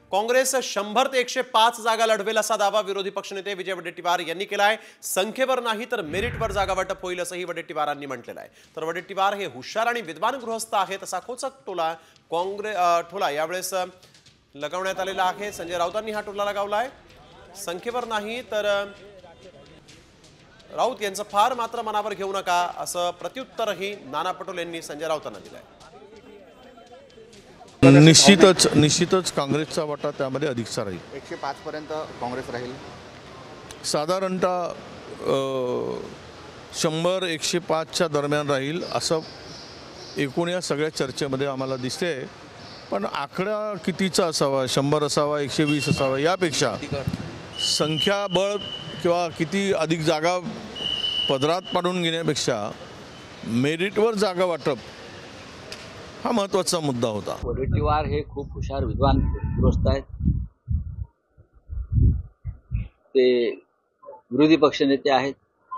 काँग्रेस 100 ते 105 जागा लढवेल असा दावा विरोधी पक्षनेते विजय वडेट्टीवार यांनी केलाय। संख्येवर नाही तर मेरिटवर जागा वाटप होईल असंही वडेट्टीवारांनी म्हटलेलं आहे। तर वडेट्टीवार हे हुशार आणि विद्वान गृहस्थ आहेत असा खोचक टोला यावेळेस लगावण्यात आलेला आहे। संजय राऊतांनी हा टोला लगावलाय। संख्येवर नाही तर राऊत यांचं फार मात्र मनावर घेऊ नका असं प्रत्युत्तरही नाना पटोले यांनी संजय राऊतांना दिलंय। निश्चितच काँग्रेसचा वाटा त्यामध्ये अधिकचा राहील। 105 पर्यंत काँग्रेस राहील। साधारणतः 100-105च्या दरम्यान राहील असं एकूण या सगळ्या चर्चेमध्ये आम्हाला दिसते। पण आकडा कितीचा असावा, 100 असावा, 120 असावा यापेक्षा संख्याबळ किंवा किती अधिक जागा पदरात पाडून घेण्यापेक्षा मेरिटवर जागा वाटप हा महत्त्वाचा मुद्दा होता। वडेट्टीवार हे खूप हुशार विद्वान गृहस्थ आहेत। ते विरोधी पक्षनेते आहेत।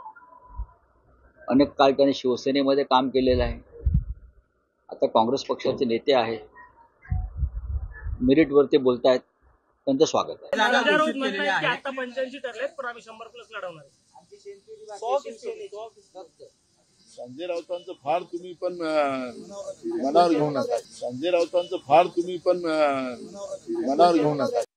अनेक काळ त्यांनी शिवसेनेमध्ये काम केलेलं आहे। आता काँग्रेस पक्षाचे नेते आहेत। मेरिटवरती बोलतायत, त्यांचं स्वागत आहे। आता 85 ठरलेत पण आम्ही 100+ लढवणार। संजय राऊतांचं फार तुम्ही पण मनावर घेऊ नका। संजय राऊतांचं फार तुम्ही पण मनावर घेऊ नका।